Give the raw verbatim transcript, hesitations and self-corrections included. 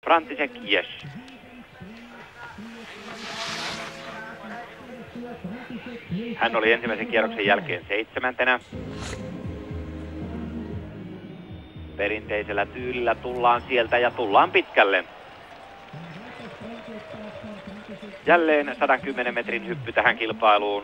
František Ješ. Hän oli ensimmäisen kierroksen jälkeen seitsemäntenä. Perinteisellä tyylillä tullaan sieltä ja tullaan pitkälle. Jälleen sata kymmenen metrin hyppy tähän kilpailuun.